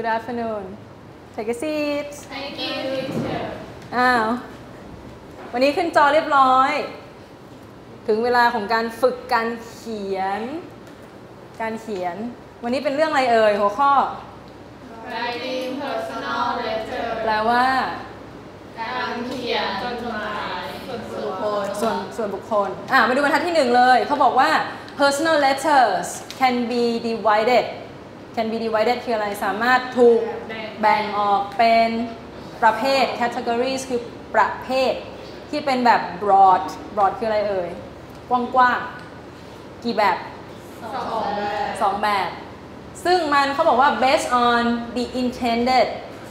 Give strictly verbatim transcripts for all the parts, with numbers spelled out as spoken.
Good afternoon. Take a seat. Thank you, teacher. อ้าววันนี้ขึ้นจอเรียบร้อย ถึงเวลาของการฝึกการเขียน การเขียน วันนี้เป็นเรื่องอะไรเอ่ยหัวข้อ Writing personal letter แปลว่าการเขียนจดหมายส่วนบุคคลส่วนส่วนบุคคลอ่ะมาดูบรรทัดที่หนึ่งเลยเขาบอกว่า personal letters can be divided can be divided คืออะไรสามารถถูกแบ่งออกเป็นประเภท categories คือประเภทที่เป็นแบบ broad broad คืออะไรเอ่ยกว้างๆกี่แบบสองแบบสองแบบ ซึ่งมันเขาบอกว่า based on the intended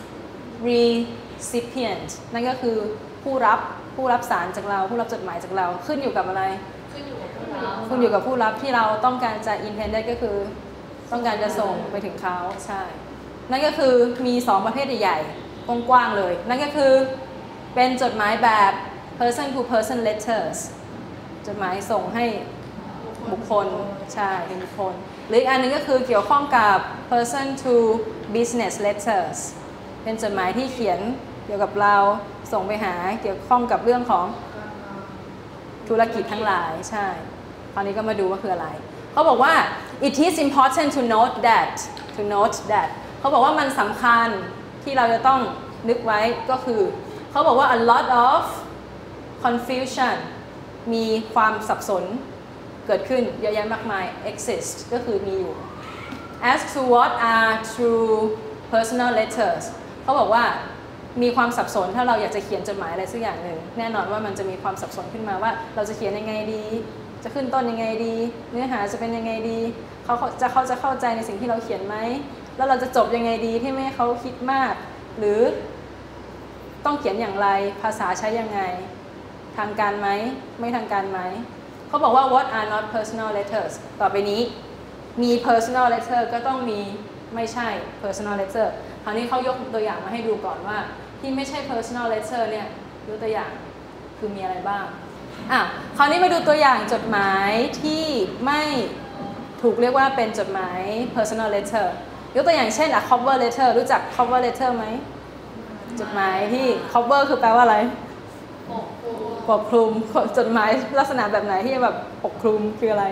recipient นั่นก็คือผู้รับผู้รับสารจากเราผู้รับจดหมายจากเราขึ้นอยู่กับอะไรขึ้นอยู่กับผู้รับขึ้นอยู่กับผู้รับที่เราต้องการจะ intended ก็คือต้องการจะส่งไปถึงเขาใช่นั่นก็คือมีสองประเภทใหญ่ๆกว้างๆเลยนั่นก็คือเป็นจดหมายแบบ person to person letters จดหมายส่งให้บุคคลใช่เป็นบุคคลหรืออีกอันนึงก็คือเกี่ยวข้องกับ person to business letters เป็นจดหมายที่เขียนเกี่ยวกับเราส่งไปหาเกี่ยวข้องกับเรื่องของธุรกิจทั้งหลายใช่คราวนี้ก็มาดูว่าคืออะไรเขาบอกว่า it is important to note that to note that เขาบอกว่ามันสำคัญที่เราจะต้องนึกไว้ก็คือเขาบอกว่า a lot of confusion มีความสับสนเกิดขึ้นเยอะแยะมากมาย exist ก็คือมีอยู่ as to what are true personal letters เขาบอกว่ามีความสับสนถ้าเราอยากจะเขียนจดหมายอะไรสักอย่างหนึ่งแน่นอนว่ามันจะมีความสับสนขึ้นมาว่าเราจะเขียนยังไงดีจะขึ้นต้นยังไงดีเนื้อหาจะเป็นยังไงดีเขาจะเขาจะเข้าใจในสิ่งที่เราเขียนไหมแล้วเราจะจบยังไงดีที่ไม่ให้เขาคิดมากหรือต้องเขียนอย่างไรภาษาใช้ยังไงทางการไหมไม่ทางการไหมเขาบอกว่า what are not personal letters ต่อไปนี้มี personal letter ก็ต้องมีไม่ใช่ personal letter คราวนี้เขายกตัวอย่างมาให้ดูก่อนว่าที่ไม่ใช่ personal letter เนี่ยยกตัวอย่างคือมีอะไรบ้างอ่ะคราวนี้มาดูตัวอย่างจดหมายที่ไม่ถูกเรียกว่าเป็นจดหมาย personal letter ยกตัวอย่างเช่น a cover letter รู้จัก cover letter ไหมจดหมายที่ cover คือแปลว่าอะไรปกคลุมจดหมายลักษณะแบบไหนที่แบบปกคลุมคืออะไร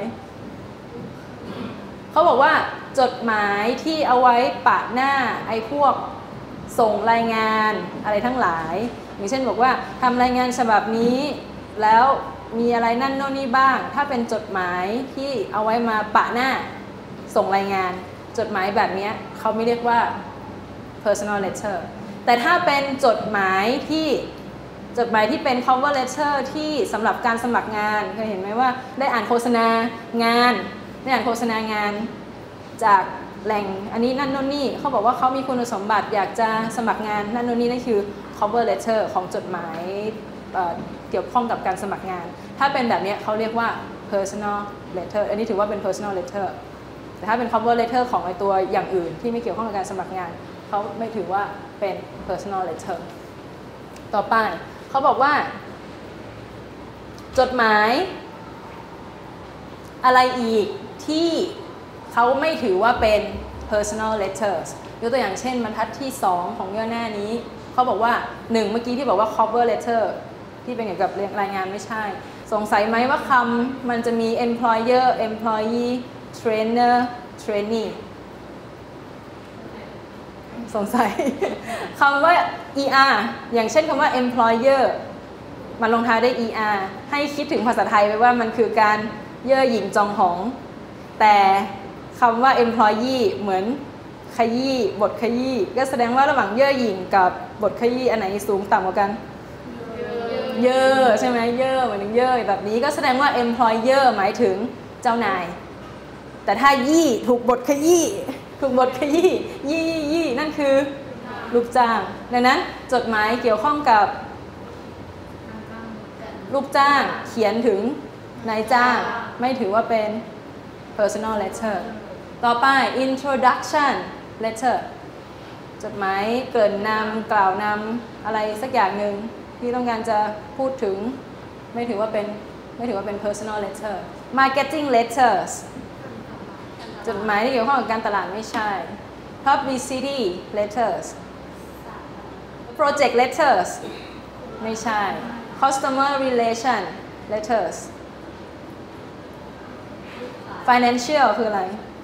เขาบอกว่าจดหมายที่เอาไว้ปะหน้าไอ้พวกส่งรายงานอะไรทั้งหลายอย่างเช่นบอกว่าทำรายงานฉบับนี้แล้วมีอะไรนั่นโน่นนี่บ้างถ้าเป็นจดหมายที่เอาไว้มาปะหน้าส่งรายงานจดหมายแบบนี้เขาไม่เรียกว่า personal letter แต่ถ้าเป็นจดหมายที่จดหมายที่เป็น cover letter ที่สำหรับการสมัครงานเคยเห็นไหมว่าได้อ่านโฆษณางานได้อ่านโฆษณางานจากแหล่งอันนี้นั่นโน่นนี่เขาบอกว่าเขามีคุณสมบัติอยากจะสมัครงานนั่นโน่นนี่นั่นคือ cover letter ของจดหมายเอ่อเกี่ยวข้องกับการสมัครงานถ้าเป็นแบบนี้เขาเรียกว่า personal letter อันนี้ถือว่าเป็น personal letter แต่ถ้าเป็น cover letter ของไอตัวอย่างอื่นที่ไม่เกี่ยวข้องกับการสมัครงานเขาไม่ถือว่าเป็น personal letter ต่อไปเขาบอกว่าจดหมายอะไรอีกที่เขาไม่ถือว่าเป็น personal letters ยกตัวอย่างเช่นบรรทัดที่สองของย่อหน้านี้เขาบอกว่าหนึ่งเมื่อกี้ที่บอกว่า cover letter ที่เป็นเกี่ยวกับรายงานไม่ใช่สงสัยไหมว่าคำมันจะมี employer employee trainer trainee สงสัย คำว่า er อย่างเช่นคำว่า employer มันลงท้ายด้วย er ให้คิดถึงภาษาไทยไว้ว่ามันคือการเย่อหยิ่งจองหองแต่คำว่า employee เหมือนขยี้บทขยี้ก็แสดงว่าระหว่างเย่อหยิ่งกับบทขยี้อันไหนสูงต่ำกว่ากันเย่อใช่ไหมเย่อเหมือนเย่อแบบนี้ก็แสดงว่า employer หมายถึงเจ้านายแต่ถ้ายี่ถูกบทขยี้ถูกบทขยี้ยี่ยี่ยี่นั่นคือลูกจ้างดังนั้นจดหมายเกี่ยวข้องกับลูกจ้างเขียนถึงนายจ้างไม่ถือว่าเป็น personal letter ต่อไป introduction letter จดหมายเกริ่นนำกล่าวนำอะไรสักอย่างหนึ่งที่ต้องการจะพูดถึงไม่ถือว่าเป็นไม่ถือว่าเป็น personal letter marketing letters จดหมายที่เกี่ยวข้องกับการตลาดไม่ใช่ publicity letters project letters ไม่ใช่ customer relation letters financial คืออะไร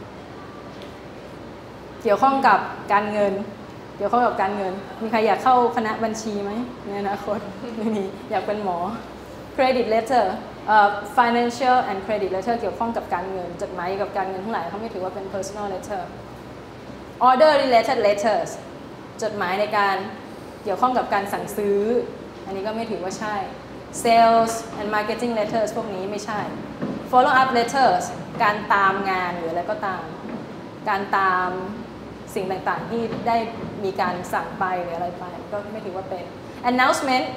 เกี่ยวข้องกับการเงินเกี่ยวข้องกับการเงินมีใครอยากเข้าคณะบัญชีไหมในอนาคตไม่มีอยากเป็นหมอ credit letter uh, financial and credit letter เกี่ยวข้องกับการเงินจดหมายกับการเงินทั้งหลายเขาไม่ถือว่าเป็น personal letter order related letters จดหมายในการเกี่ยวข้องกับการสั่งซื้ออันนี้ก็ไม่ถือว่าใช่ sales and marketing letters พวกนี้ไม่ใช่ follow up letters การตามงานหรืออะไรก็ตามการตามสิ่งต่างๆที่ได้มีการสั่งไปหรืออะไรไปก็ไม่ถือว่าเป็น announcement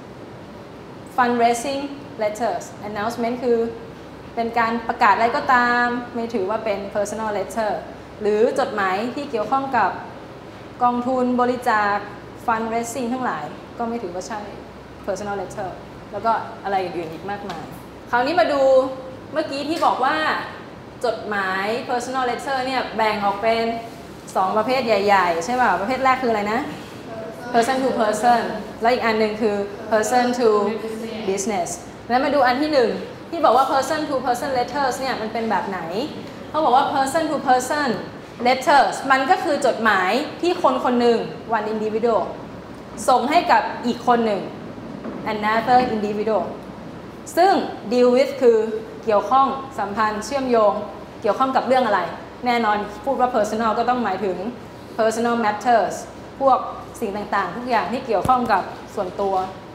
fundraising letters announcement คือเป็นการประกาศอะไรก็ตามไม่ถือว่าเป็น personal letter หรือจดหมายที่เกี่ยวข้องกับกองทุนบริจาค fundraising ทั้งหลายก็ไม่ถือว่าใช่ personal letter แล้วก็อะไรอื่นๆอีกมากมายคราวนี้มาดูเมื่อกี้ที่บอกว่าจดหมาย personal letter เนี่ยแบ่งออกเป็นสองประเภทใหญ่ๆใช่ป่ะประเภทแรกคืออะไรนะ person to person แล้วอีกอันหนึ่งคือ person to business แล้วมาดูอันที่หนึ่งที่บอกว่า person to person letters เนี่ยมันเป็นแบบไหนเขาบอกว่า person to person letters มันก็คือจดหมายที่คนคนหนึ่ง one individual ส่งให้กับอีกคนหนึ่ง another individual ซึ่ง deal with คือเกี่ยวข้องสัมพันธ์เชื่อมโยงเกี่ยวข้องกับเรื่องอะไรแน่นอนพูดว่า personal ก็ต้องหมายถึง personal matters พวกสิ่งต่างๆทุกอย่างที่เกี่ยวข้องกับส่วนตัว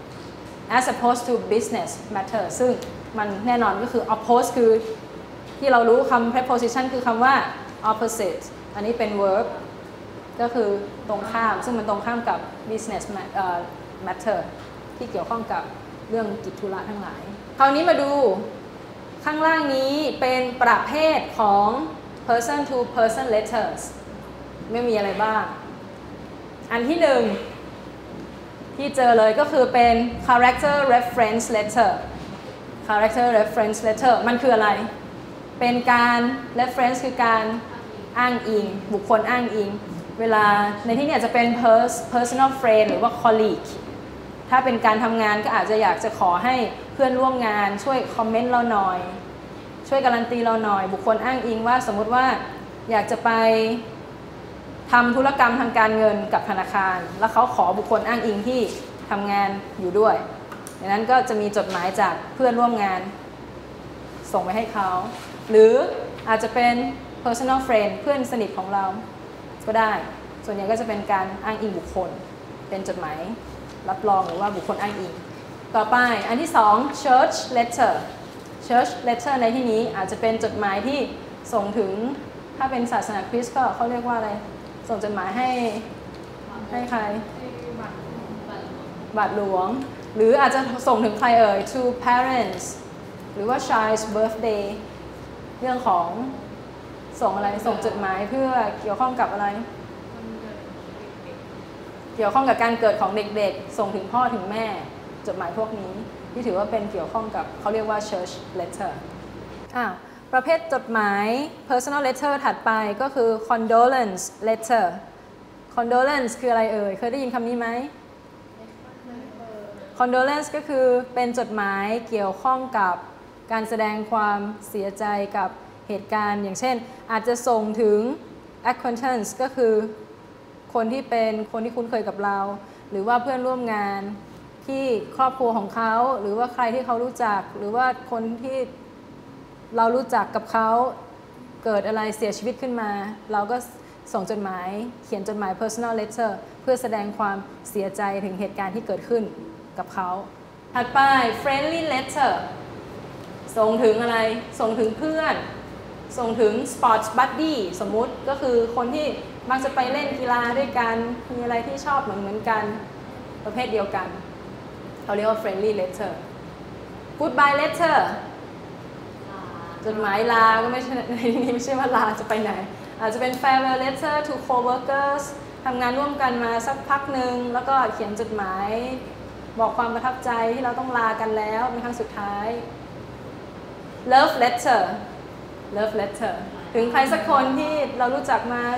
as opposed to business matters ซึ่งมันแน่นอนก็คือ oppose คือที่เรารู้คำ preposition คือคำว่า opposite อันนี้เป็น verb ก็คือตรงข้ามซึ่งมันตรงข้ามกับ business matter ที่เกี่ยวข้องกับเรื่องกิจธุระทั้งหลายคราวนี้มาดูข้างล่างนี้เป็นประเภทของ person to person letters ไม่มีอะไรบ้างอันที่หนึ่งที่เจอเลยก็คือเป็น character reference letter character reference letter มันคืออะไรเป็นการ reference คือการอ้างอิงบุคคลอ้างอิงเวลาในที่นี้จะเป็น personal friend หรือว่า colleague ถ้าเป็นการทำงานก็อาจจะอยากจะขอให้เพื่อนร่วมงานช่วยคอมเมนต์เราหน่อยช่วยการันตีเราหน่อยบุคคลอ้างอิงว่าสมมุติว่าอยากจะไปทำธุรกรรมทางการเงินกับธนาคารแล้วเขาขอบุคคลอ้างอิงที่ทำงานอยู่ด้วยดังนั้นก็จะมีจดหมายจากเพื่อนร่วมงานส่งไปให้เขาหรืออาจจะเป็น personal friend เพื่อนสนิทของเราก็ได้ส่วนใหญ่ก็จะเป็นการอ้างอิงบุคคลเป็นจดหมายรับรองหรือว่าบุคคลอ้างอิงต่อไปอันที่สอง church letter church letter ในที่นี้อาจจะเป็นจดหมายที่ส่งถึงถ้าเป็นศาสนาคริสต์ก็เขาเรียกว่าอะไรส่งจดหมายให้ให้ใครบาทหลวงหรืออาจจะส่งถึงใครเอ่ย to parents หรือว่า child's birthday เรื่องของส่งอะไรส่งจดหมายเพื่อเกี่ยวข้องกับอะไรเกี่ยวข้องกับการเกิดของเด็กๆส่งถึงพ่อถึงแม่จดหมายพวกนี้ที่ถือว่าเป็นเกี่ยวข้องกับเขาเรียกว่า church letter อ่ะประเภทจดหมาย personal letter ถัดไปก็คือ condolence letter condolence คืออะไรเอ่ยเคยได้ยินคำนี้ไหม condolence ก็คือเป็นจดหมายเกี่ยวข้องกับการแสดงความเสียใจกับเหตุการณ์อย่างเช่นอาจจะส่งถึง acquaintance ก็คือคนที่เป็นคนที่คุ้นเคยกับเราหรือว่าเพื่อนร่วมงานที่ครอบครัวของเขาหรือว่าใครที่เขารู้จักหรือว่าคนที่เรารู้จักกับเขาเกิดอะไรเสียชีวิตขึ้นมาเราก็ส่งจดหมายเขียนจดหมาย personal letter เพื่อแสดงความเสียใจถึงเหตุการณ์ที่เกิดขึ้นกับเขาถัดไป friendly letter ส่งถึงอะไรส่งถึงเพื่อนส่งถึง sports buddy สมมุติก็คือคนที่มักจะไปเล่นกีฬาด้วยกันมีอะไรที่ชอบเหมือนเหมือนกันประเภทเดียวกันเขาเรียกว่า friendly letter goodbye letter จดหมายลาก็ไม่ใช่ในนี้ไม่ใช่ว่าลาจะไปไหนอาจจะเป็น farewell letter to co-workers ทำงานร่วมกันมาสักพักหนึ่งแล้วก็เขียนจดหมายบอกความประทับใจที่เราต้องลากันแล้วเป็นครั้งสุดท้าย love letter love letter ถึงใครสักคนที่เรารู้จักมา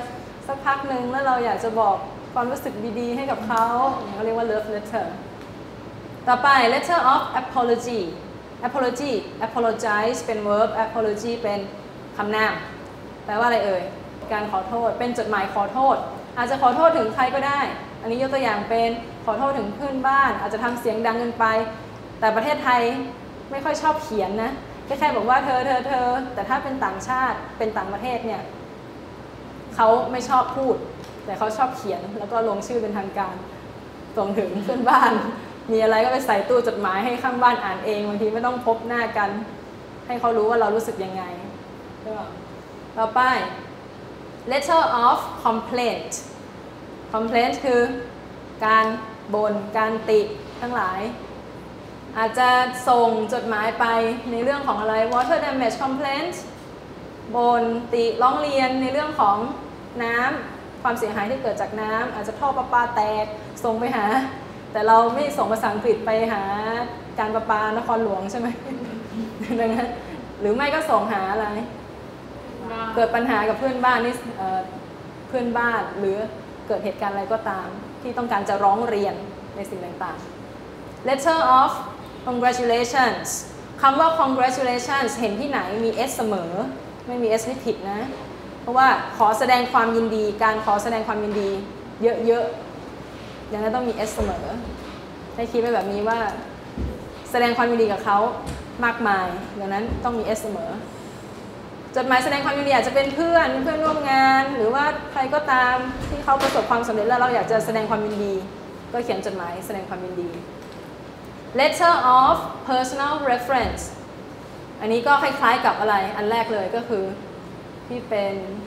สักพักหนึ่งแล้วเราอยากจะบอกความรู้สึกดีๆให้กับเขาเขาเรียกว่า love letter ต่อไป letter of apology apology apologize เป็น verb apology เป็นคำนามแปลว่าอะไรเอ่ยการขอโทษเป็นจดหมายขอโทษอาจจะขอโทษถึงใครก็ได้อันนี้ยกตัวอย่างเป็นขอโทษถึงเพื่อนบ้านอาจจะทำเสียงดังเกินไปแต่ประเทศไทยไม่ค่อยชอบเขียนนะแค่บอกว่าเธอเธอเธอแต่ถ้าเป็นต่างชาติเป็นต่างประเทศเนี่ยเขาไม่ชอบพูดแต่เขาชอบเขียนแล้วก็ลงชื่อเป็นทางการส่งถึงเพื่อนบ้านมีอะไรก็ไปใส่ตู้จดหมายให้ข้างบ้านอ่านเองบางทีไม่ต้องพบหน้ากันให้เขารู้ว่าเรารู้สึกยังไงต่อไป letter of complaint complaint คือการบ่นการติทั้งหลายอาจจะส่งจดหมายไปในเรื่องของอะไร water damage complaint บ่นติร้องเรียนในเรื่องของน้ำความเสียหายที่เกิดจากน้ำอาจจะท่อประปาแตกส่งไปหาแต่เราไม่ส่งภาษาอังกฤษไปหาการประปานครหลวงใช่ไหม ดังนั้นหรือไม่ก็ส่งหาอะไรเกิดปัญหากับเพื่อนบ้านนี่เพื่อนบ้านหรือเกิดเหตุการณ์อะไรก็ตามที่ต้องการจะร้องเรียนในสิ่งต่างๆ letter of congratulations คำว่า congratulations เห็นที่ไหนมี s เสมอไม่มี s ให้ผิดนะเพราะว่าขอแสดงความยินดีการขอแสดงความยินดีเยอะๆอย่างนั้นต้องมี s เสมอให้คิดไว้แบบนี้ว่าแสดงความยินดีกับเขามากมายอย่างนั้นต้องมี s เสมอจดหมายแสดงความยินดีอาจจะเป็นเพื่อนเพื่อนร่วมงานหรือว่าใครก็ตามที่เขาประสบความสำเร็จแล้วเราอยากจะแสดงความยินดีก็เขียนจดหมายแสดงความยินดี letter of personal reference อันนี้ก็คล้ายๆกับอะไรอันแรกเลยก็คือที่เป็น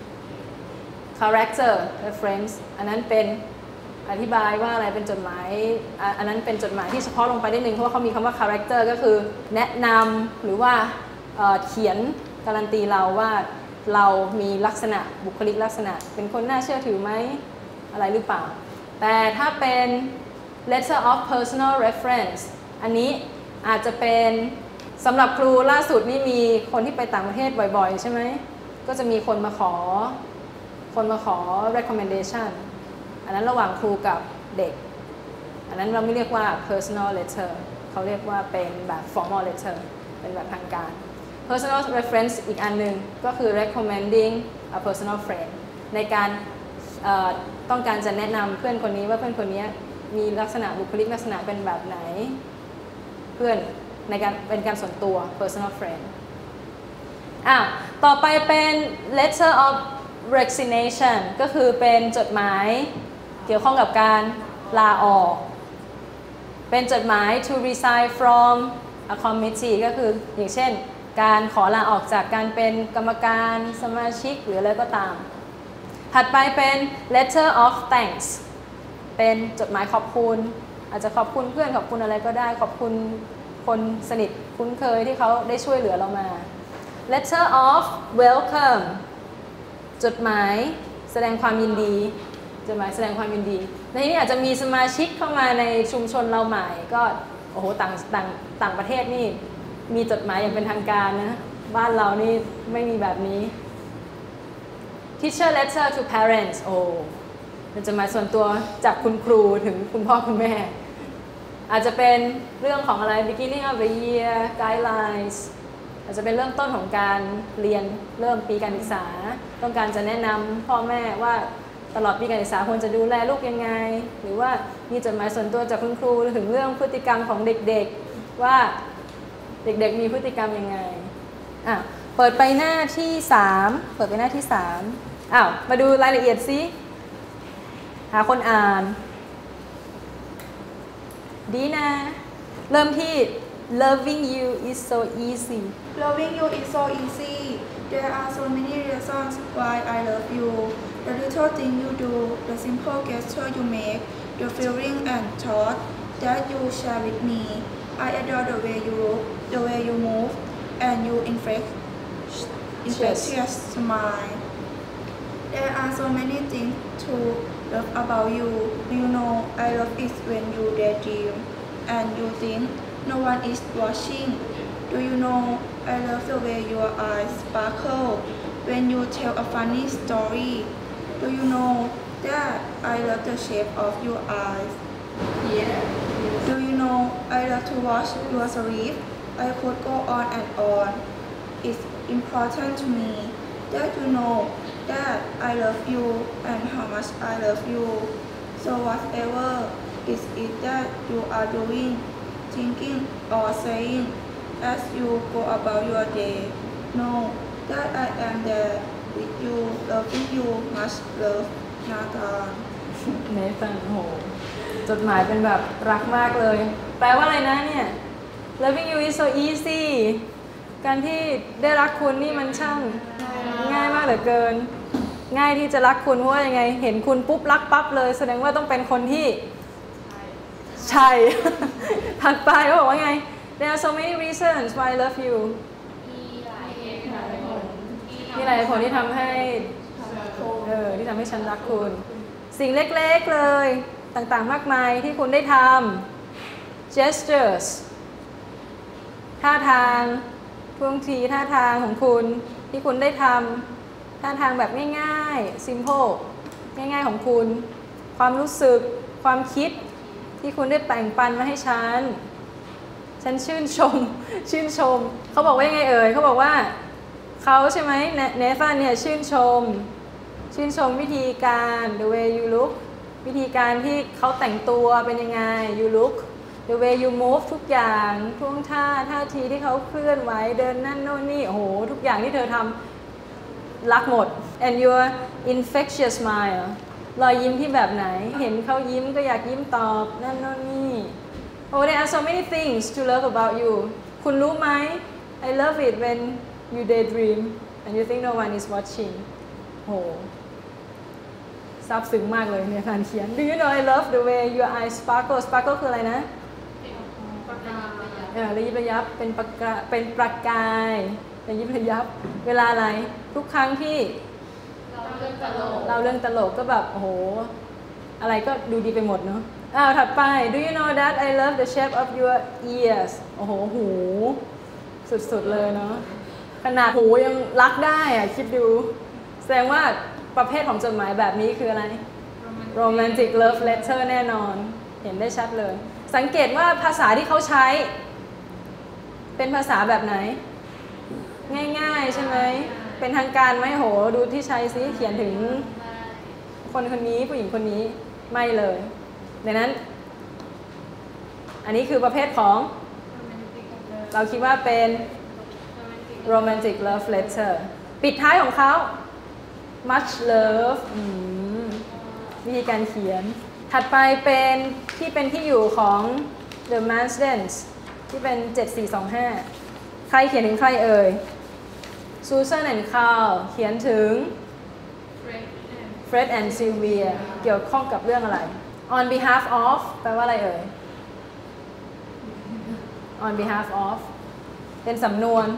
character reference อันนั้นเป็นอธิบายว่าอะไรเป็นจดหมายอันนั้นเป็นจดหมายที่เฉพาะลงไปได้นึงเพราะว่าเขามีคำว่า character ก็คือแนะนำหรือว่าเขียนการันตีเราว่าเรามีลักษณะบุคลิกลักษณะเป็นคนน่าเชื่อถือไหมอะไรหรือเปล่าแต่ถ้าเป็น letter of personal reference อันนี้อาจจะเป็นสำหรับครูล่าสุดนี่มีคนที่ไปต่างประเทศบ่อยๆใช่ไหมก็จะมีคนมาขอคนมาขอ recommendation อันนั้นระหว่างครูกับเด็กอันนั้นเราไม่เรียกว่า personal letter เขาเรียกว่าเป็นแบบ formal letter เป็นแบบทางการpersonal reference อีกอันหนึ่งก็คือ recommending a personal friend ในการต้องการจะแนะนำเพื่อนคนนี้ว่าเพื่อนคนนี้มีลักษณะบุคลิกลักษณะเป็นแบบไหนเพื่อนในการเป็นการส่วนตัว personal friend อ่ะต่อไปเป็น letter of resignation ก็คือเป็นจดหมายเกี่ยวข้องกับการลาออกเป็นจดหมาย to resign from a committee ก็คืออย่างเช่นการขอลาออกจากการเป็นกรรมการสมาชิกหรืออะไรก็ตามถัดไปเป็น letter of thanks เป็นจดหมายขอบคุณอาจจะขอบคุณเพื่อนขอบคุณอะไรก็ได้ขอบคุณคนสนิทคุ้นเคยที่เขาได้ช่วยเหลือเรามา letter of welcome จดหมายแสดงความยินดีจดหมายแสดงความยินดีในนี้อาจจะมีสมาชิกเข้ามาในชุมชนเราใหม่ก็โอ้โหต่างต่างต่างประเทศนี่มีจดหมายอย่างเป็นทางการนะบ้านเรานี่ไม่มีแบบนี้ teacher letter to parents โอ้เป็นจดหมายส่วนตัวจากคุณครูถึงคุณพ่อคุณแม่อาจจะเป็นเรื่องของอะไร beginning of the year guidelines อาจจะเป็นเริ่มต้นของการเรียนเริ่มปีการศึกษาต้องการจะแนะนำพ่อแม่ว่าตลอดปีการศึกษาควรจะดูแลลูกยังไงหรือว่ามีจดหมายส่วนตัวจากคุณครูถึงเรื่องพฤติกรรมของเด็กๆว่าเด็กๆมีพฤติกรรมยังไงอ่ะเปิดไปหน้าที่สามเปิดไปหน้าที่สามอ้าวมาดูรายละเอียดซิหาคนอ่านดีนะเริ่มที่ loving you is so easy Loving you is so easy there are so many reasons why I love you the little thing you do the simple gesture you make the feeling and thought that you share with me I adore the way you look the way you move and you infect infectious smile there are so many things to love about you you know I love it when you daydream and you think no one is watching do you know I love the way your eyes sparkle when you tell a funny story Do you know that I love the shape of your eyes? Yeah. Do you know I love to watch your sleep? I could go on and on. It's important to me that you know that I love you and how much I love you. So whatever is it that you are doing, thinking or saying as you go about your day, know that I am there with you, loving you, much love, Nathan. เนสันโหจดหมายเป็นแบบรักมากเลย แปลว่าอะไรนะเนี่ย Loving you is so easy การที่ได้รักคุณนี่มันช่างง่ายมากเหลือเกิน ง่ายที่จะรักคุณเพราะว่ายังไงเห็นคุณปุ๊บรักปั๊บเลยแสดงว่าต้องเป็นคนที่ใช่ ถัดไปเขาบอกว่าไง There are so many reasons why I love you มีหลายเหตุผลที่ทำให้เออที่ทำให้ฉันรักคุณสิ่งเล็กๆเลยต่างๆมากมายที่คุณได้ทำ gestures ท่าทางท่วงทีท่าทางของคุณที่คุณได้ทำท่าทางแบบง่ายๆ simple ง่ายๆของคุณความรู้สึกความคิดที่คุณได้แบ่งปันมาให้ฉันฉันชื่นชมชื่นชมเขาบอกว่ายังไงเอ่ยเขาบอกว่าเขาใช่ไหมเนฟานเนี่ยชื่นชมชื่นชมวิธีการ the way you look วิธีการที่เขาแต่งตัวเป็นยังไง you look the way you move ทุกอย่างท่วงท่าท่าทีที่เขาเคลื่อนไหวเดินนั่นโน่นนี่โอ้โหทุกอย่างที่เธอทำรักหมด and your infectious smile รอยยิ้มที่แบบไหนเห็นเขายิ้มก็อยากยิ้มตอบนั่นโน่นนี่ oh there are so many things to love about you คุณรู้ไหม I love it when you daydream and you think no one is watching โหซาบซึ้งมากเลยในการเขียน Do you know I love the way your eyes sparkle sparkle คืออะไรนะเออระยิบระยับเป็นประกาเป็นประกายระยิบระยับเวลาอะไรทุกครั้งที่เราเรื่องตลกเราเรื่องตลกก็แบบโอ้โหอะไรก็ดูดีไปหมดเนาะอ้าวถัดไป Do you know that I love the shape of your ears โอ้โหหูสุดๆเลยเนาะขนาดหูยังรักได้อะคิดดูแสดงว่าประเภทของจดหมายแบบนี้คืออะไร Romantic Love Letter แน่นอนเห็นได้ชัดเลยสังเกตว่าภาษาที่เขาใช้เป็นภาษาแบบไหนง่ายๆใช่ไหมเป็นทางการไหมโหดูที่ใช้ซิเขียนถึงคนคนนี้ผู้หญิงคนนี้ไม่เลยดังนั้นอันนี้คือประเภทของเราคิดว่าเป็น Romantic Love Letter ปิดท้ายของเขา Much Love วิธีการเขียนถัดไปเป็นที่เป็นที่อยู่ของ The Marsdens ที่เป็นเจ็ดสี่สองห้าใครเขียนถึงใครเอ่ย Susan and Carl เขียนถึง Fred and Sylvia เกี่ยวข้องกับเรื่องอะไร On behalf of แปลว่าอะไรเอ่ย On behalf of เป็นสำนวน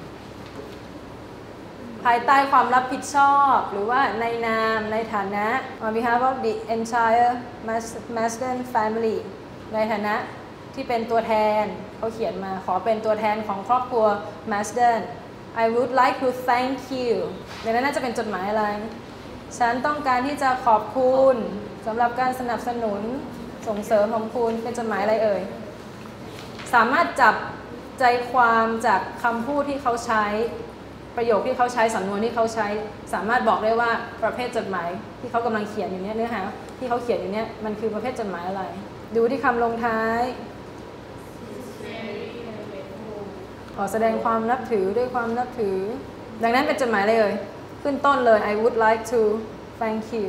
ภายใต้ความรับผิดชอบหรือว่าในนามในฐานะ on behalf of the entire Marsden family ในฐานะที่เป็นตัวแทนเขาเขียนมาขอเป็นตัวแทนของครอบครัว Marsden I would like to thank you ในนั้นน่าจะเป็นจดหมายอะไรฉันต้องการที่จะขอบคุณสำหรับการสนับสนุนส่งเสริมของคุณเป็นจดหมายอะไรเอ่ยสามารถจับใจความจากคำพูดที่เขาใช้ประโยคที่เขาใช้สำนวนที่เขาใช้สามารถบอกได้ว่าประเภทจดหมายที่เขากำลังเขียนอยู่เนี้ยเนื้อหาที่เขาเขียนอยู่เนี้ยมันคือประเภทจดหมายอะไรดูที่คำลงท้ายขอแสดงความนับถือด้วยความนับถือดังนั้นเป็นจดหมายเลยขึ้นต้นเลย I would like to thank you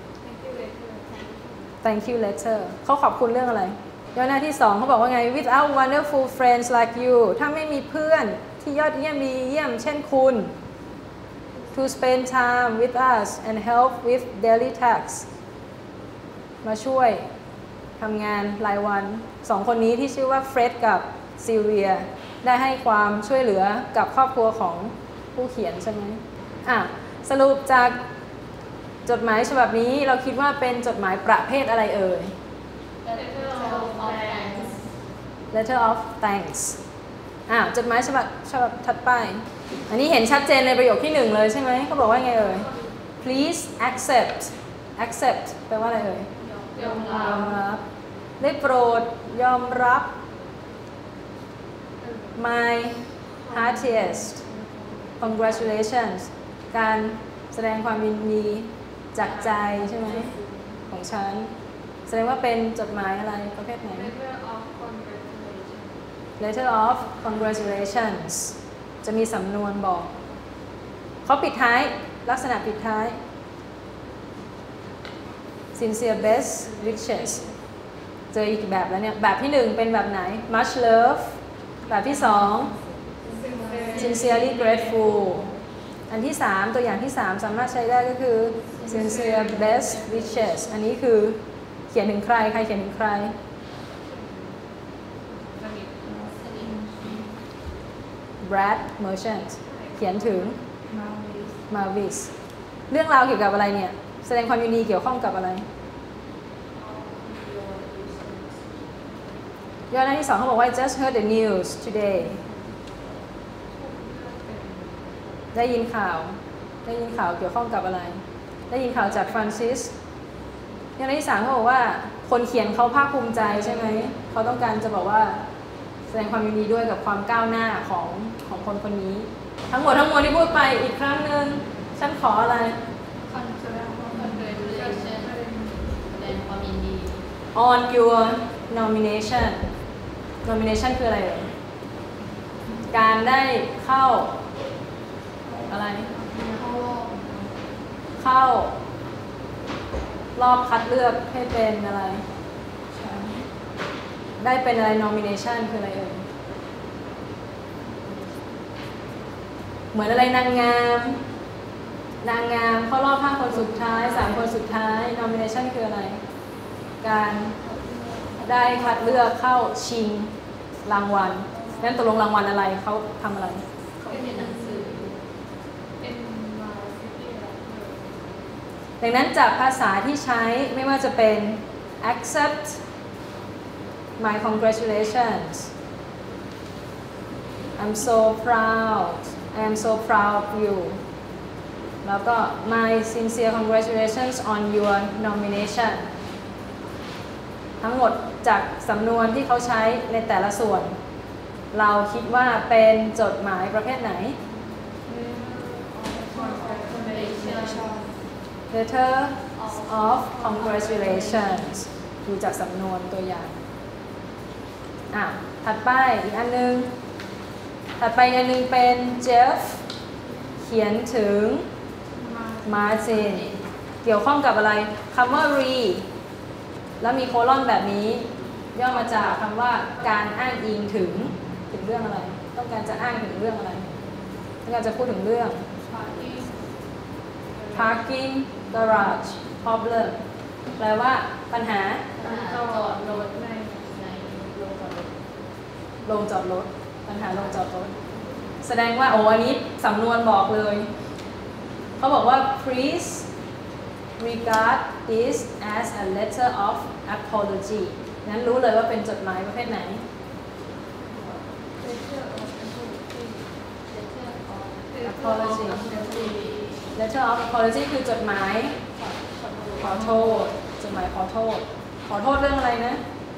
thank you letter เขาขอบคุณเรื่องอะไรย้อนหน้าที่สองเขาบอกว่าไง without wonderful friends like you ถ้าไม่มีเพื่อนที่ยอดเยี่ยมดีเยี่ยมเช่นคุณ to spend time with us and help with daily tasks มาช่วยทำงานรายวันสองคนนี้ที่ชื่อว่าเฟร็ดกับซิลเวียได้ให้ความช่วยเหลือกับครอบครัวของผู้เขียนใช่ไหมอ่ะสรุปจากจดหมายฉบับนี้เราคิดว่าเป็นจดหมายประเภทอะไรเอ่ย Letter of thanks อ่ะจดหมายฉบับฉบับถัดไปอันนี้เห็นชัดเจนในประโยคที่หนึ่งเลยใช่ไหมเขาบอกว่าไงเอ่ย Please please accept accept แปลว่าอะไรเอ่ยยอมยรัอบ มรับได้โปรดยอมรับ my heartiest congratulations การแสดงความยินดีจากใจใช่ไหมของฉันแสดงว่าเป็นจดหมายอะไรประเภทไหน Letter of congratulation letter of congratulations จะมีสำนวนบอกเขาปิดท้ายลักษณะปิดท้าย sincere best wishes เจออีกแบบแล้วเนี่ยแบบที่หนึ่งเป็นแบบไหน much love แบบที่สอง sincerely grateful อันที่สามตัวอย่างที่สามสามารถใช้ได้ก็คือ sincere best wishes อันนี้คือเขียนถึงใครใครเขียนถึงใคร Brad Merchant เขียนถึง Marvis เรื่องราวเกี่ยวกับอะไรเนี่ยแสดงความยินดีเกี่ยวข้องกับอะไรย่อหน้าที่สองเขาบอกว่า just heard the news today ได้ยินข่าวได้ยินข่าวเกี่ยวข้องกับอะไรได้ยินข่าวจากฟรานซิสย่อหน้าที่สามเขาบอกว่าคนเขียนเขาภาคภูมิใจใช่ไหมเขาต้องการจะบอกว่าแสดงความยินดีด้วยกับความก้าวหน้าของของคนคนนี้ทั้งหมดทั้งมวลที่พูดไปอีกครั้งหนึ่งฉันขออะไร congratulation แสดงความยินดี on your nomination nomination คืออะไรเอ่ยการได้เข้าอะไรเข้ารอบคัดเลือกให้เป็นอะไรได้เป็นอะไร nomination คืออะไรเอ่ยเหมือนอะไรนางงามนางงามเข้ารอบห้าคนสุดท้ายสามคนสุดท้าย nomination คืออะไรการได้คัดเลือกเข้าชิงรางวัลนั้นตกลงรางวัลอะไรเขาทำอะไรเขาเขียนหนังสือเป็นดังนั้นจากภาษาที่ใช้ไม่ว่าจะเป็น accept my congratulations I'm so proud I am so proud of you แล้วก็ my sincere congratulations on your nomination ทั้งหมดจากสำนวนที่เขาใช้ในแต่ละส่วนเราคิดว่าเป็นจดหมายประเภทไหน letter of congratulations ดูจากสำนวนตัวอย่างอ่ะถัดไปอีกอันนึงถัดไปอีกอันนึงเป็น Jeff เขียนถึง Martin เกี่ยวข้องกับอะไรคำว่า re แล้วมีโคลอนแบบนี้ย่อมาจากคำว่าการอ้างอิงถึงถึงเรื่องอะไรต้องการจะอ้างถึงเรื่องอะไรต้องการจะพูดถึงเรื่อง parking garage problem แปลว่าปัญหาปัญหาจอดรถในในโรงจอดรถโรงจอดรถปัญหาโรงจอดรถแสดงว่าโอ้อันนี้สำนวนบอกเลยเขาบอกว่า please regard this as a letter of apology นั้นรู้เลยว่าเป็นจดหมายประเภทไหน apology letter of apology คือจดหมายขอโทษจดหมายขอโทษขอโทษเรื่องอะไรนะ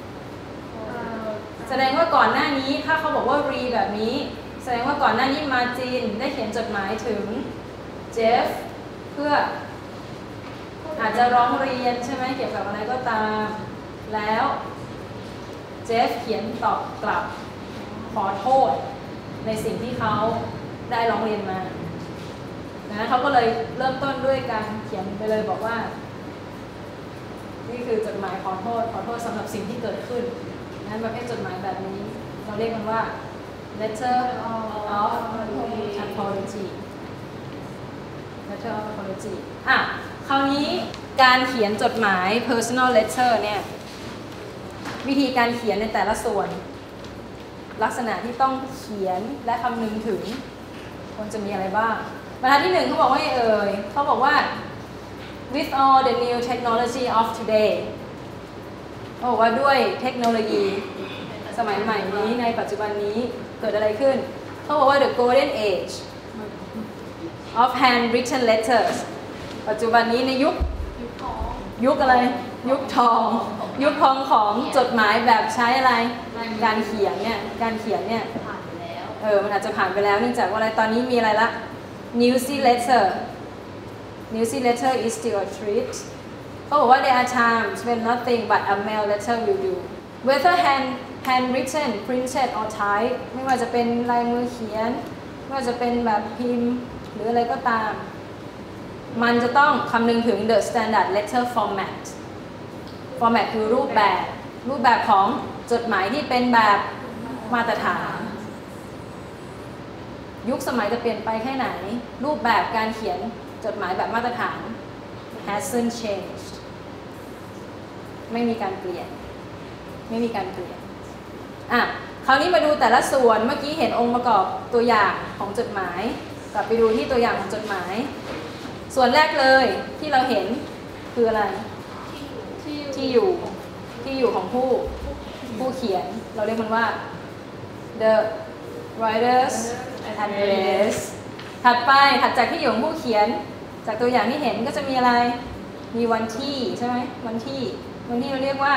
แสดงว่าก่อนหน้านี้ถ้าเขาบอกว่า re แบบนี้แสดงว่าก่อนหน้านี้มาจินได้เขียนจดหมายถึงเจฟเพื่ออาจจะร้องเรียนใช่ไหมเกี่ยวกับอะไรก็ตามแล้วเจฟเขียนตอบกลับขอโทษในสิ่งที่เขาได้ร้องเรียนมานะเขาก็เลยเริ่มต้นด้วยการเขียนไปเลยบอกว่านี่คือจดหมายขอโทษขอโทษสำหรับสิ่งที่เกิดขึ้นนั้นประเภทจดหมายแบบนี้เราเรียกมันว่า letter of apology letter of apology อ่ะคราวนี้การเขียนจดหมาย personal letter เนี่ยวิธีการเขียนในแต่ละส่วนลักษณะที่ต้องเขียนและคำนึงถึงควรจะมีอะไรบ้างบรรทัดที่หนึ่งเขาบอกว่าไงเอ่ยเขาบอกว่า with all the new technology of today เขาบอกว่าด้วยเทคโนโลยีสมัยใหม่นี้ในปัจจุบันนี้เกิดอะไรขึ้นเขาบอกว่า the golden age of handwritten letters ปปัจจุบันนี้ในยุคยุคของยุคอะไร ยุคทอง ยุคทองของจดหมายแบบใช้อะไร การเขียนเนี่ย การเขียนเนี่ยผ่านไปแล้วเออ มันอาจจะผ่านไปแล้วเนื่องจากว่าอะไร ตอนนี้มีอะไรละ newsy letter newsy letter is still a treat เขาบอกว่า there are times when nothing but a mail letter will do whether hand handwritten printed or typed ไม่ว่าจะเป็นลายมือเขียนไม่ว่าจะเป็นแบบพิมพ์หรืออะไรก็ตาม มันจะต้องคำนึงถึง the standard letter format format คือรูปแบบ รูปแบบของจดหมายที่เป็นแบบมาตรฐานยุคสมัยจะเปลี่ยนไปแค่ไหนรูปแบบการเขียนจดหมายแบบมาตรฐาน hasn't changed ไม่มีการเปลี่ยนไม่มีการเปลี่ยนอ่ะคราวนี้มาดูแต่ละส่วนเมื่อกี้เห็นองค์ประกอบตัวอย่างของจดหมายกลับไปดูที่ตัวอย่างของจดหมายส่วนแรกเลยที่เราเห็นคืออะไรที่อยู่ที่อยู่ของผู้ผู้เขียนเราเรียกมันว่า the writer's address ถัดไปถัดจากที่อยู่ของผู้เขียนจากตัวอย่างที่เห็นก็จะมีอะไรมีวันที่ใช่ไหมวันที่วันที่เราเรียกว่า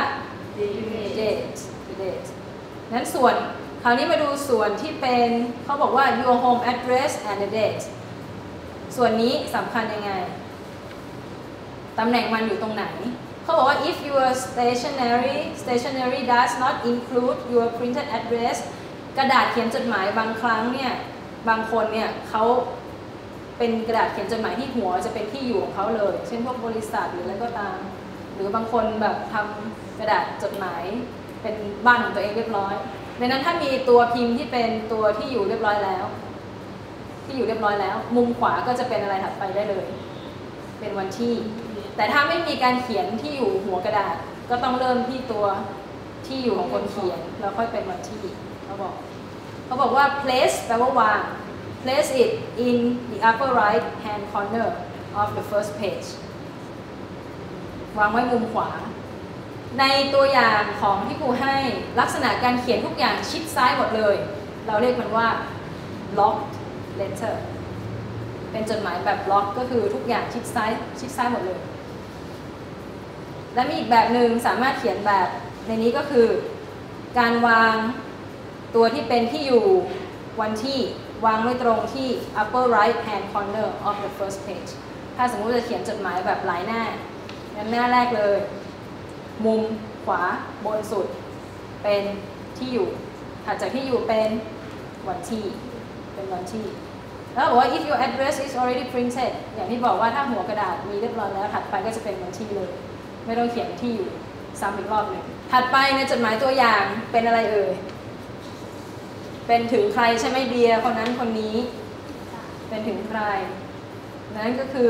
date date นั้นส่วนคราวนี้มาดูส่วนที่เป็นเขาบอกว่า your home address and the date ส่วนนี้สำคัญยังไงตำแหน่งมันอยู่ตรงไหนเขาบอกว่า if your stationery stationery does not include your printed address กระดาษเขียนจดหมายบางครั้งเนี่ยบางคนเนี่ยเขาเป็นกระดาษเขียนจดหมายที่หัวจะเป็นที่อยู่ของเขาเลยเช่นพวกบริษัทหรืออะไรก็ตามหรือบางคนแบบทำกระดาษจดหมายเป็นบ้านของตัวเองเรียบร้อยดังนั้นถ้ามีตัวพิมพ์ที่เป็นตัวที่อยู่เรียบร้อยแล้วที่อยู่เรียบร้อยแล้วมุมขวาก็จะเป็นอะไรถัดไปได้เลยเป็นวันที่แต่ถ้าไม่มีการเขียนที่อยู่หัวกระดาษก็ต้องเริ่มที่ตัวที่อยู่ของคนเขียนแล้วค่อยเป็นวันที่เขาบอกเขาบอกว่า place แปลว่าวาง place it in the upper right hand corner of the first page วางไว้มุมขวาในตัวอย่างของที่ครูให้ลักษณะการเขียนทุกอย่างชิดซ้ายหมดเลยเราเรียกมันว่า blocked letter เป็นจดหมายแบบบล็อกก็คือทุกอย่างชิดซ้ายชิดซ้ายหมดเลยและมีอีกแบบหนึ่งสามารถเขียนแบบในนี้ก็คือการวางตัวที่เป็นที่อยู่วันที่วางไว้ตรงที่ upper right hand corner of the first page ถ้าสมมุติจะเขียนจดหมายแบบหลายหน้างั้นหน้าแรกเลยมุมขวาบนสุดเป็นที่อยู่ถัดจากที่อยู่เป็นวันที่เป็นวันที่แล้วบอกว่า if your address is already printed อย่างที่บอกว่าถ้าหัวกระดาษมีเรียบร้อยแล้วถัดไปก็จะเป็นวันที่เลยไม่ต้องเขียนที่อยู่ซ้ำอีกรอบหนึ่งถัดไปในจดหมายตัวอย่างเป็นอะไรเอ่ยเป็นถึงใครใช่ไหมเดียคนนั้นคนนี้เป็นถึงใครนั่นก็คือ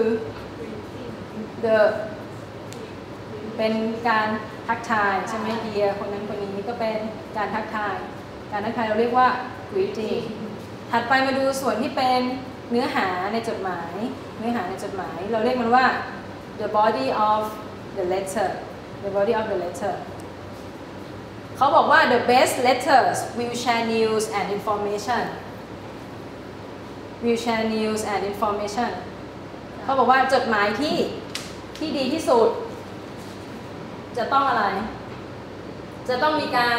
the เป็นการทักทายใช่ไหมเดียคนนั้นคนนี้ก็เป็นการทักทายการทักทายเราเรียกว่า greeting ถัดไปมาดูส่วนที่เป็นเนื้อหาในจดหมายเนื้อหาในจดหมายเราเรียกมันว่า the body of the letter the body of the letter เขาบอกว่า the best letters will share news and information will share news and information เขาบอกว่าจดหมายที่ที่ดีที่สุดจะต้องอะไรจะต้องมีการ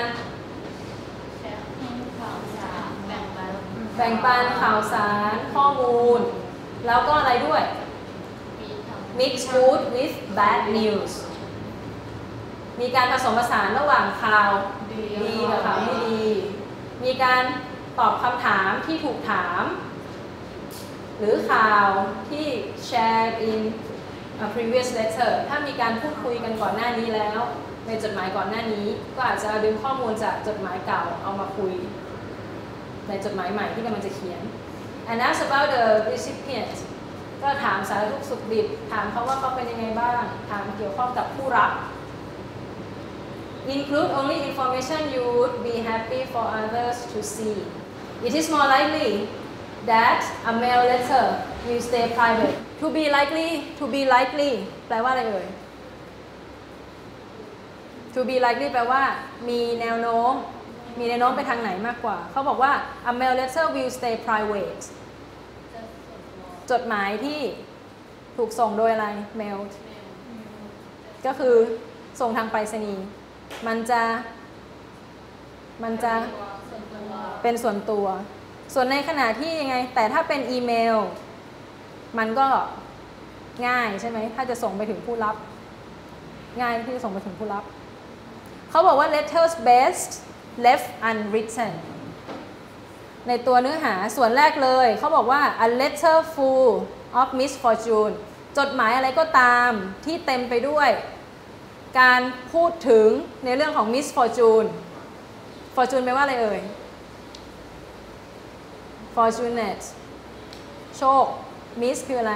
แบ่งปันข่าวสารข้อมูลแล้วก็อะไรด้วย mix good with bad news มีการผสมผสานระหว่างข่าวดีกับข่าวไม่ดีมีการตอบคำถามที่ถูกถามหรือข่าวที่ shared in a previous letter ถ้ามีการพูดคุยกันก่อนหน้านี้แล้วในจดหมายก่อนหน้านี้ก็อาจจะดึงข้อมูลจากจดหมายเก่าเอามาคุยในจดหมายใหม่ที่กำลังจะเขียน and ask about the recipient ก็ถามสารทุกข์สุขดิบถามเขาว่าเขาเป็นยังไงบ้างถามเกี่ยวข้องกับผู้รับ include only information you would be happy for others to see it is more likely that a mail letter will stay private to be likely to be likely แปลว่าอะไรเอ่ย to be likely แปลว่ามีแนวโน้มมีแนวโน้มไปทางไหนมากกว่าเขาบอกว่า a mail letter will stay private จดหมายที่ถูกส่งโดยอะไร mail ก็คือส่งทางไปรษณีย์มันจะมันจะเป็นส่วนตัวส่วนในขณะที่ยังไงแต่ถ้าเป็นอีเมลมันก็ง่ายใช่ไหมถ้าจะส่งไปถึงผู้รับง่ายที่จะส่งไปถึงผู้รับเขาบอกว่า letters best left unwritten ในตัวเนื้อหาส่วนแรกเลยเขาบอกว่า a letter full of misfortune จดหมายอะไรก็ตามที่เต็มไปด้วยการพูดถึงในเรื่องของ misfortune fortune แปลว่าอะไรเอ่ย fortunate โชค miss คืออะไร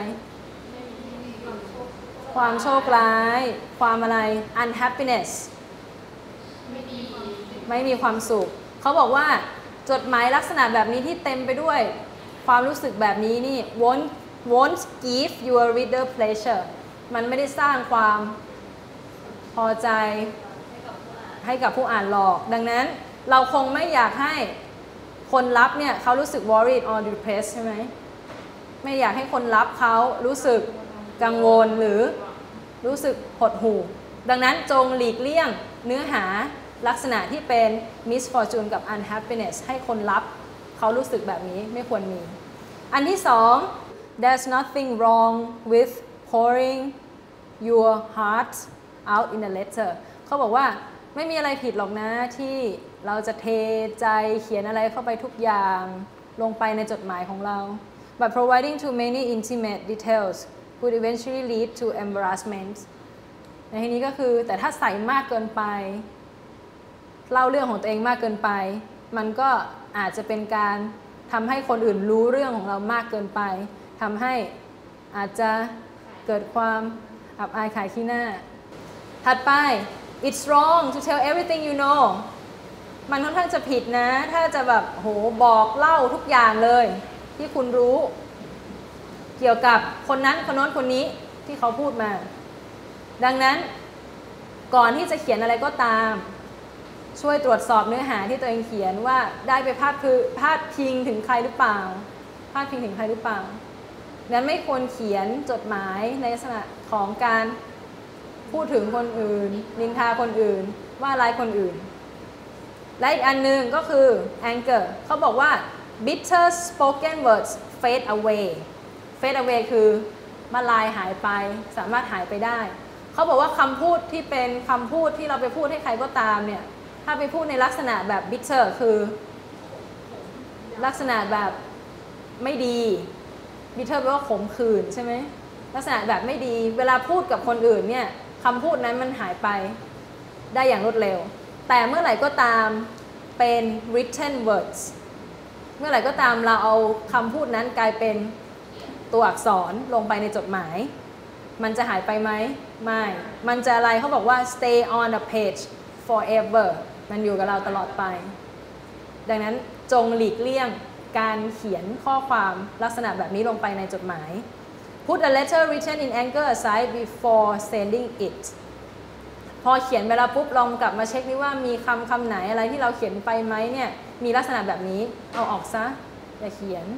ความโชคร้ายความอะไร unhappiness ไม่ดีไม่มีความสุขเขาบอกว่าจดหมายลักษณะแบบนี้ที่เต็มไปด้วยความรู้สึกแบบนี้นี่ won't won't give your reader pleasure มันไม่ได้สร้างความพอใจให้กับผู้อ่านหรอกดังนั้นเราคงไม่อยากให้คนรับเนี่ยเขารู้สึก worried or depressed ใช่ไหมไม่อยากให้คนรับเขารู้สึกกังวลหรือรู้สึกหดหู่ดังนั้นจงหลีกเลี่ยงเนื้อหาลักษณะที่เป็น misfortune กับ unhappiness ให้คนรับเขารู้สึกแบบนี้ไม่ควรมีอันที่สอง there's nothing wrong with pouring your heart out in a letter เขาบอกว่าไม่มีอะไรผิดหรอกนะที่เราจะเทใจเขียนอะไรเข้าไปทุกอย่างลงไปในจดหมายของเรา but providing too many intimate details could eventually lead to embarrassment ในที่นี้ก็คือแต่ถ้าใส่มากเกินไปเล่าเรื่องของตัวเองมากเกินไปมันก็อาจจะเป็นการทำให้คนอื่นรู้เรื่องของเรามากเกินไปทำให้อาจจะเกิดความอับอายขายขี้หน้าถัดไป it's wrong to tell everything you know มันค่อนข้างจะผิดนะถ้าจะแบบโหบอกเล่าทุกอย่างเลยที่คุณรู้เกี่ยวกับคนนั้นคนโน้นคนนี้ที่เขาพูดมาดังนั้นก่อนที่จะเขียนอะไรก็ตามช่วยตรวจสอบเนื้อหาที่ตัวเองเขียนว่าได้ไปพาดคือพาดพิงถึงใครหรือเปล่าพาดพิงถึงใครหรือเปล่านั้นไม่ควรเขียนจดหมายในลักษณะของการพูดถึงคนอื่นนินทาคนอื่นว่าร้ายคนอื่นและอีกอันนึงก็คือ anger เขาบอกว่า bitter spoken words fade away fade away คือมาลายหายไปสามารถหายไปได้เขาบอกว่าคำพูดที่เป็นคำพูดที่เราไปพูดให้ใครก็ตามเนี่ยถ้าไปพูดในลักษณะแบบ bitter คือลักษณะแบบไม่ดี bitter แปลว่าขมขื่นใช่ไหมลักษณะแบบไม่ดีเวลาพูดกับคนอื่นเนี่ยคำพูดนั้นมันหายไปได้อย่างรวดเร็วแต่เมื่อไหร่ก็ตามเป็น written words เมื่อไหร่ก็ตามเราเอาคำพูดนั้นกลายเป็นตัวอักษรลงไปในจดหมายมันจะหายไปไหมไม่มันจะอะไรเขาบอกว่า stay on the page forever มันอยู่กับเราตลอดไปดังนั้นจงหลีกเลี่ยงการเขียนข้อความลักษณะแบบนี้ลงไปในจดหมาย Put a letter written in anger aside before sending it พอเขียนไปแล้วปุ๊บลองกลับมาเช็คนี่ว่ามีคำคำไหนอะไรที่เราเขียนไปไหมเนี่ยมีลักษณะแบบนี้เอาออกซะอย่าเขียน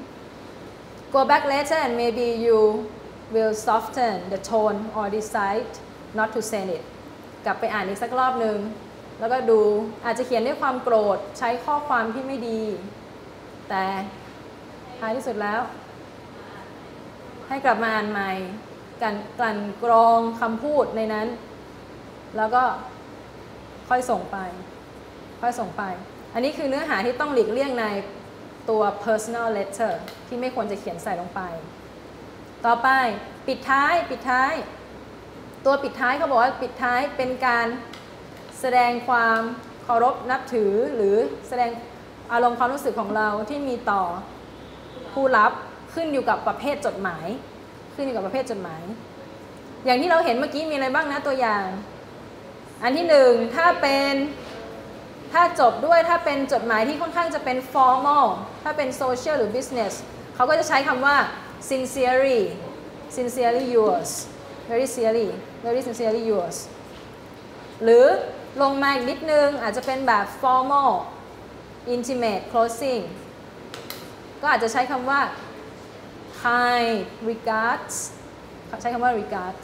Go back later and maybe you will soften the tone or decide not to send it กลับไปอ่านอีกสักรอบนึงแล้วก็ดูอาจจะเขียนด้วยความโกรธใช้ข้อความที่ไม่ดีแต่ท้ายที่สุดแล้วให้กลับมาอ่านใหม่กันกลั่นกรองคำพูดในนั้นแล้วก็ค่อยส่งไปค่อยส่งไปอันนี้คือเนื้อหาที่ต้องหลีกเลี่ยงในตัว personal letter ที่ไม่ควรจะเขียนใส่ลงไปต่อไปปิดท้ายปิดท้ายตัวปิดท้ายเขาบอกว่าปิดท้ายเป็นการแสดงความเคารพนับถือหรือแสดงอารมณ์ความรู้สึกของเราที่มีต่อผู้รับขึ้นอยู่กับประเภทจดหมายขึ้นอยู่กับประเภทจดหมายอย่างที่เราเห็นเมื่อกี้มีอะไรบ้างนะตัวอย่างอันที่หนึ่งถ้าเป็นถ้าจบด้วยถ้าเป็นจดหมายที่ค่อนข้างจะเป็น formal ถ้าเป็น social หรือ business เขาก็จะใช้คำว่า sincerely sincerely yours very sincerely very sincerely yours หรือลงมาอีกนิดนึงอาจจะเป็นแบบ formal intimate closing ก็อาจจะใช้คำว่า kind regards ใช้คำว่า regards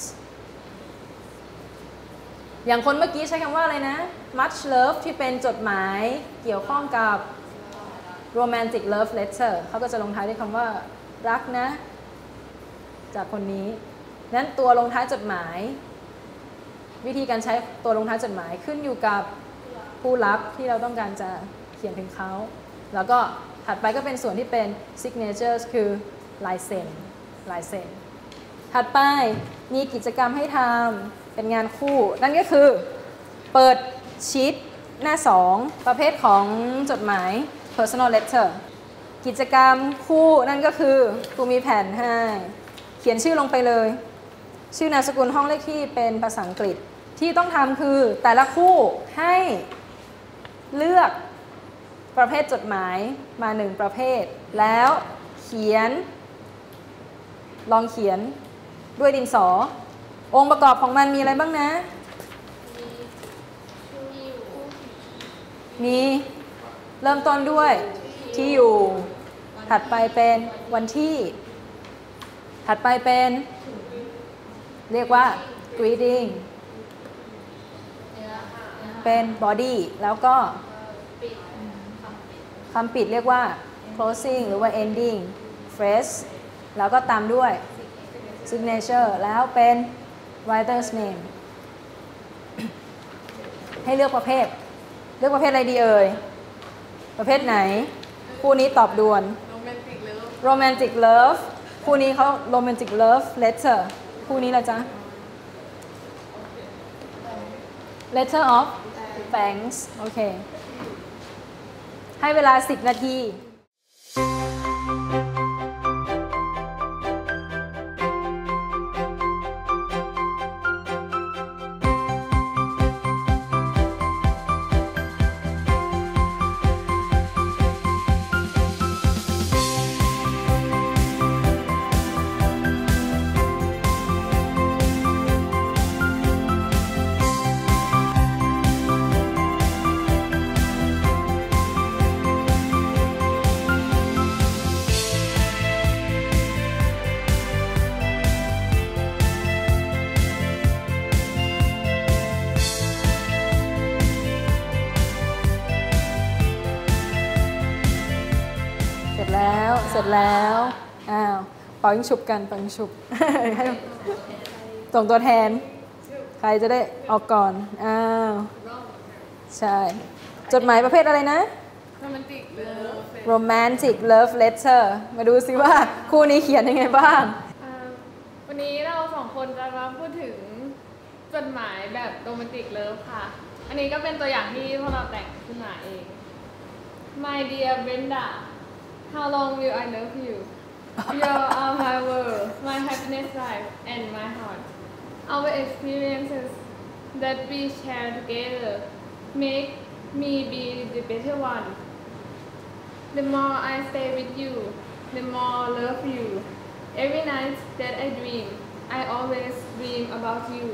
อย่างคนเมื่อกี้ใช้คำว่าอะไรนะ much love ที่เป็นจดหมายเกี่ยวข้องกับ romantic love letter เขาก็จะลงท้ายด้วยคำว่ารักนะจากคนนี้นั้นตัวลงท้ายจดหมายวิธีการใช้ตัวลงท้ายจดหมายขึ้นอยู่กับผู้รับที่เราต้องการจะเขียนถึงเขาแล้วก็ถัดไปก็เป็นส่วนที่เป็น signatures คือลายเซ็นลายเซ็นถัดไปมีกิจกรรมให้ทำเป็นงานคู่นั่นก็คือเปิดชีตหน้าสองประเภทของจดหมาย personal letter กิจกรรมคู่นั่นก็คือครูมีแผ่นให้เขียนชื่อลงไปเลยชื่อนามสกุลห้องเลขที่เป็นภาษาอังกฤษที่ต้องทำคือแต่ละคู่ให้เลือกประเภทจดหมายมาหนึ่งประเภทแล้วเขียนลองเขียนด้วยดินสอองค์ประกอบของมันมีอะไรบ้างนะมีเริ่มต้นด้วยที่อยู่ถัดไปเป็นวันที่ถัดไปเป็นเรียกว่า greeting เป็น body แล้วก็คำปิดเรียกว่า closing หรือว่า ending phrase แล้วก็ตามด้วย signature แล้วเป็น writer's name ให้เลือกประเภทเลือกประเภทอะไรดีเอ่ยประเภทไหนคู่นี้ตอบด่วน romantic love romantic love คู่นี้เขา romantic love letter คู่นี้ละจ๊ะ letter of thanks โอเคให้เวลาสิบนาทีเสร็จแล้วอ้าวเป่ายิงฉุบกันเป่ายิงฉุบ ส่งตัวแทนใครจะได้ออกก่อนอ้าวใช่จดหมายประเภทอะไรนะ romantic love romantic love letter มาดูซิว่าคู่นี้เขียนยังไงบ้างวันนี้เราสองคนจะมาพูดถึงจดหมายแบบโรแมนติกเลิฟค่ะอันนี้ก็เป็นตัวอย่างที่พวกเราแต่งขึ้นมาเอง My dear Brenda How long will I love you? You are my world, my happiness life, and my heart. Our experiences that we share together make me be the better one. The more I stay with you, the more I love you. Every night that I dream, I always dream about you.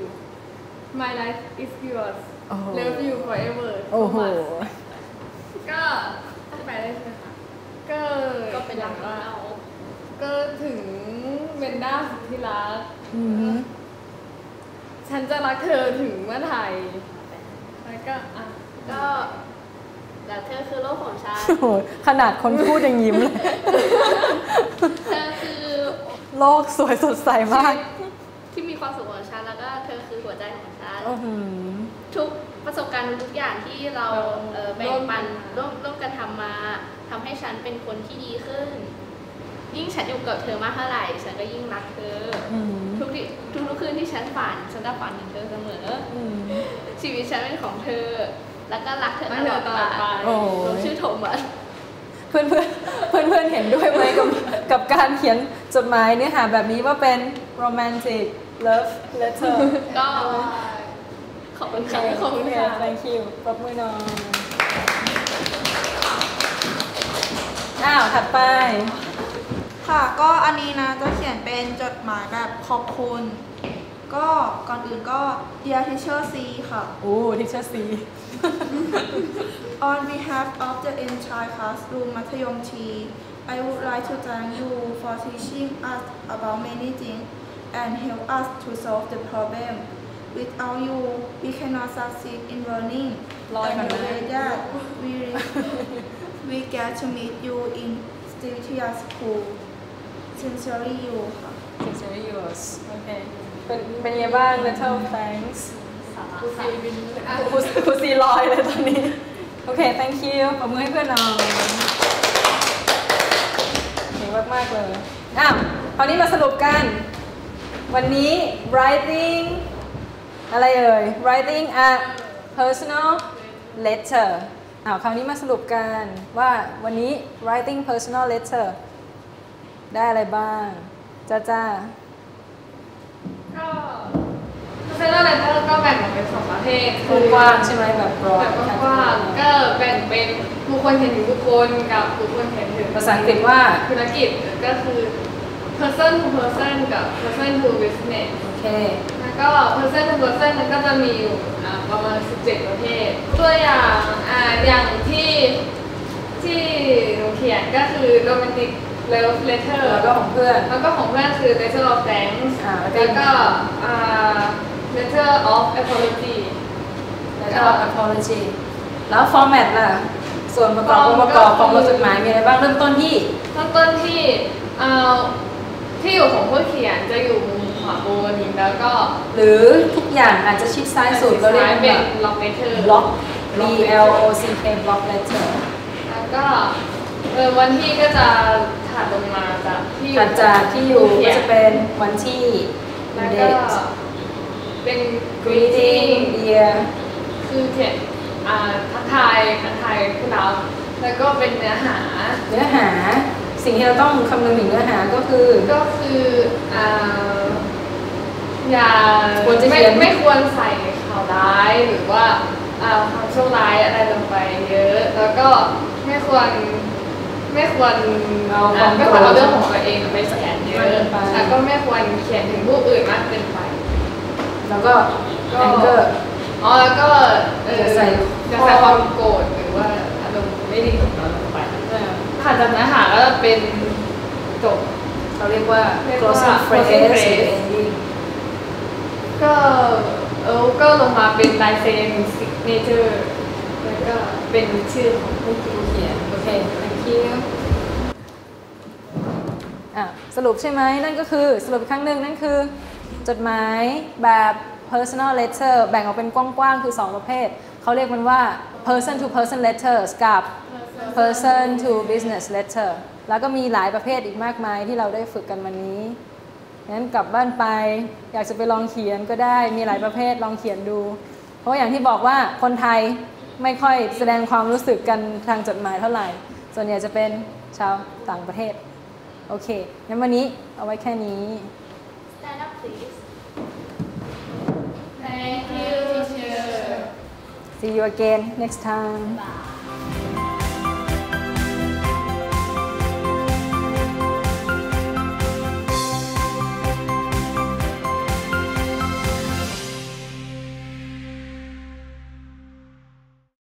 My life is yours. Oh. Love you forever. โอ้โหก็ไปได้ใช่ไหมคะก็ก็เป็นหลังว่าก็ถึงเบนด้าสุดที่รักอืมฉันจะรักเธอถึงเมื่อไหร่แล้วก็อ่ะก็แต่เธอคือโลกของฉันโอ้โหขนาดคนพูดยังยิ้มเลยเธอคือโลกสวยสดใสมากที่มีความสุขของฉันแล้วก็เธอคือหัวใจของฉันอื้อหือทุกประสบการณ์ทุกอย่างที่เราเอ่อแบ่งปันร่วมร่วมกันทำมาทำให้ฉันเป็นคนที่ดีขึ้น ยิ่งฉันอยู่กับเธอมากเท่าไหร่ฉันก็ยิ่งรักเธอออืมทุกที่ทุกทุกคืนที่ฉันฝันฉันจะฝันถึงเธอเสมออืมชีวิตฉันเป็นของเธอ แล้วก็รักเธอรัตกเธลออดตลอดไปไปโอ้โหลงชื่อโทมัสเพื่อนเพื่อนเพื่อนเพื่อนๆเห็นด้วยไหมกับกับการเขียนจดหมายเนื้อหาแบบนี้ว่าเป็น romantic love letter ก็ขอบคุณค่ะขอบคุณค่ะ thank you ปรบมือหน่อยอ้าว ถัดไปค่ะก็อันนี้นะจะเขียนเป็นจดหมายแบบขอบคุณ ก็ก่อนอื่นก็ Dear Teacher C ค่ะโอ้ teacher C On behalf of the entire classroom มัธยม T I would like to thank you for teaching us about many things and help us to solve the problem. Without you, we cannot succeed in learning. Lord, And the man. way that we we get to meet you in Stiltia School. Sincerely you ค่ะ Sincerely yours โอเคเป็นเป็นยังไงบ้าง Little thanks กูซีบินอ่ะครูครูซีลอยเลยตอนนี้ โอเค thank you ปรบมือให้เพื่อนหน่อยเก่งมากๆเลยอ้าวคราวนี้มาสรุปกัน วันนี้ writing อะไรเอ่ย writing a personal letter อ้าวคราวนี้มาสรุปกันว่าวันนี้ writing personal letter ได้อะไรบ้าง จ้าจ้าก็เซนเตอร์เลเตอร์ก็แบ่งออกเป็นสองประเภทคือกว้างๆใช่ไหมแบบ broad แบบกว้างๆก็แบ่งเป็นบุคคลเขียนถึงบุคคลกับบุคคลเขียนถึงภาษาอังกฤษว่าธุรกิจก็คือ person to person กับ person to business โอเคแล้วก็ person to person มันก็จะมีอยู่อ่าประมาณสิบเจ็ดประเภท ตัวอย่างอ่าอย่างที่ที่หนูเขียนก็คือ romantic love letter แล้วก็ของเพื่อนแล้วก็ของเพื่อนคือ letter of thanks อ่าแล้วก็แล้วก็อ่า letter of apology แล้วก็ apology แล้ว format ล่ะ ส่วนประกอบองค์ประกอบของบทจดหมายมีอะไรบ้าง เริ่มต้นที่เริ่มต้นที่อ่าที่อยู่ของผู้เขียนจะอยู่มุมขวาบนแล้วก็หรือทุกอย่างอาจจะชิดซ้ายสุดเราเรียกเป็ว่านล็อกเลเทอร์ block B L O C K block letter แล้วก็เออวันที่ก็จะถัดลงมาจากที่อยู่ถัดจากที่อยู่ขงก็ผู้จะเขียนเป็นวันที่แล้วก็ date เป็น greeting greeting dear คือเขียนอ่าทักทายทักทายผู้รับแล้วก็เป็นเนื้อหาเนื้อหาสิ่งที่เราต้องคำนึงถึงเนื้อหาก็คือก็คืออ่าอย่าควรจะเขีไม่ยนไม่ควรใส่ข่าวร้ายหรือว่าอ่าความโชคร้ายอะไรลงไปเยอะ แล้วก็ไม่ควรไม่ควรเอาความไม่ควรเอาเรื่องของตัวเองไปเขียนเยอะมากเกินไปแล้วก็ไม่ควรเขียนถึงผู้อื่นมากเกินไปแล้วก็ก็ anger อ๋อแล้วก็เอออย่าใส่อย่าใส่ความโกรธหรือว่าอารมณ์ไม่ดีของเราลงไปถัดจากเนื้อหาก็จะเป็นจบเขาเรียกว่าเรียกว่า closing phrase closing หรือ phrase ending ก็เออก็ลงมาเป็นลายเซ็นซิกเนเจอร์แล้วก็เป็นชื่อของผู้เขียนโอเค thank you อ่ะสรุปใช่ไหมนั่นก็คือสรุปอีกครั้งหนึ่งนั่นคือ จดหมายแบบ personal letter แบ่งออกเป็นกว้างๆคือสองประเภทเขาเรียกมันว่า person to person letters กับ person to business letter แล้วก็มีหลายประเภทอีกมากมายที่เราได้ฝึกกันวันนี้งั้นกลับบ้านไปอยากจะไปลองเขียนก็ได้มีหลายประเภทลองเขียนดู เพราะอย่างที่บอกว่าคนไทยไม่ค่อยแสดงความรู้สึกกันทางจดหมายเท่าไหร่ส่วนใหญ่จะเป็นชาวต่างประเทศโอเคงั้นวันนี้เอาไว้แค่นี้ Stand up please Thank you teacher See you again next time Bye